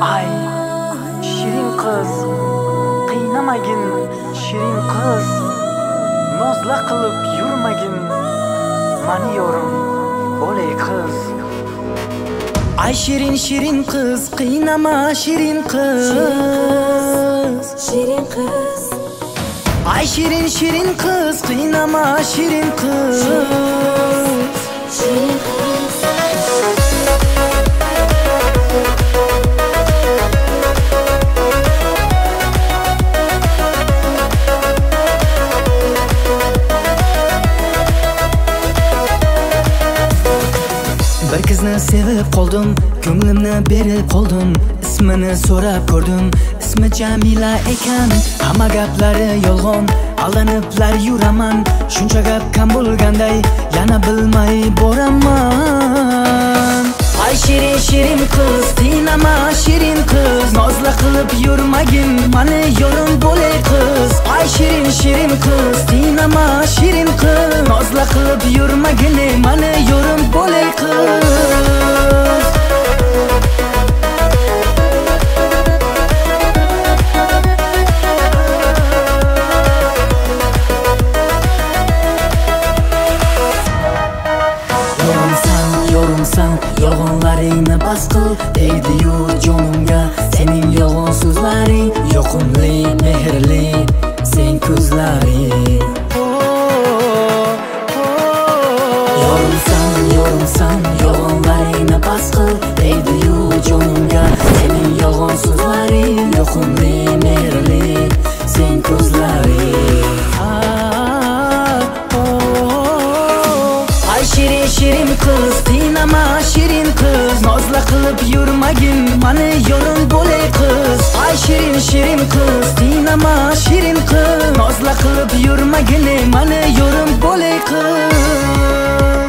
Ay shirin kız, qiynamagin shirin kız, nozla qilib yurmagin mani yorim bo'lay kız. Ay shirin shirin kız, qiynama shirin kız, Shirin kız. Ay shirin shirin kız, qiynama shirin kız, Shirin kız. Bir kızını sevib qoldim, ko'nglimni berib qoldim. Ismini so'rab ko'rdim, ismi Jamila ekan. Hamma gaplari yolg'on, aldaniblar yuraman. Shuncha gap kam bo'lganday, yana bilmay boraman. Ay shirin shirin kız, qiynama shirin kız, nozla qilib yurmagin mani yorim bo'lay kız. Ay shirin shirin kız, qiynama shirin kız, nozla qilib yurmagin mani yorim bo'lay kız. Yorumsan, yolg'onlaringni bas qil, deydi-yu jonimga sening yolg'on so'zlaring, yoqimli, mehrli sen ko'zlaring. Yorumsan, yolg'onlaringni bas qil, deydi-yu jonimga sening yolg'on so'zlaring, yoqimli, mehrli sen ko'zlaring. Shirin shirin kız, qiynama shirin kız, nozla qilib yurmagin mani yorim bo'lay kız. Ay shirin shirin kız, qiynama shirin kız, nozla qilib yurmagin mani yorim bo'lay kız.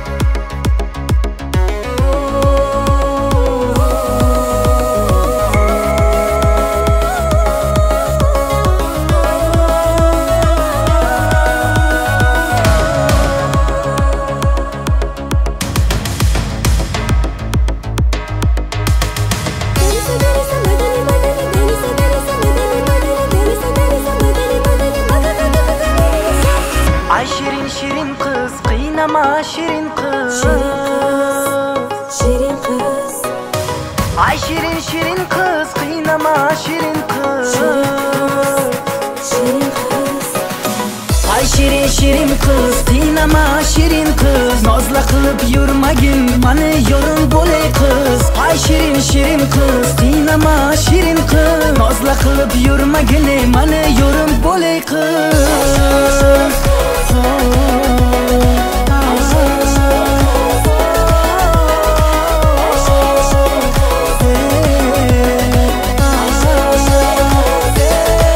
Ay shirin shirin kız, qiynama shirin kız, Shirin kız. Ay shirin shirin kız, qiynama shirin kız, Shirin kız. Ay shirin shirin kız, qiynama shirin kız, nozla qilib yurmagin mani yorim bo'lay kız. Ay shirin shirin kız, qiynama shirin kız, nozla qilib yurmagin mani yorim bo'lay kız.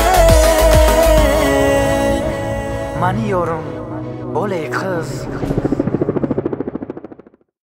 Mani yorim bo'lay kız.